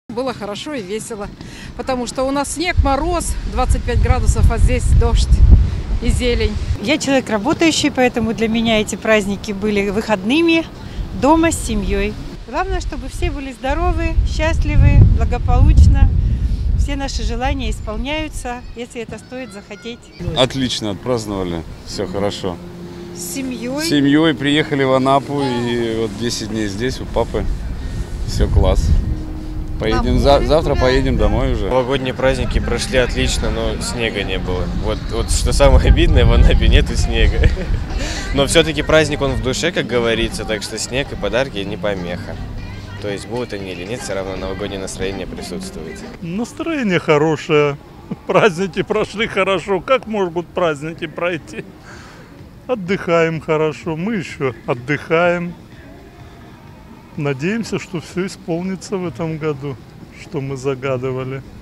Было хорошо и весело, потому что у нас снег, мороз, 25 градусов, а здесь дождь и зелень. Я человек работающий, поэтому для меня эти праздники были выходными, дома с семьей. Главное, чтобы все были здоровы, счастливы, благополучно. Все наши желания исполняются, если это стоит захотеть. Отлично, отпраздновали, все хорошо. С семьей. С семьей приехали в Анапу и вот 10 дней здесь у папы. Все класс. Поедем завтра поедем домой уже. Новогодние праздники прошли отлично, но снега не было. Вот что самое обидное, в Анапе нету снега. Но все-таки праздник он в душе, как говорится, так что снег и подарки не помеха. То есть будут они или нет, все равно новогоднее настроение присутствует. Настроение хорошее. Праздники прошли хорошо. Как могут праздники пройти? Отдыхаем хорошо. Мы еще отдыхаем. Надеемся, что все исполнится в этом году, что мы загадывали.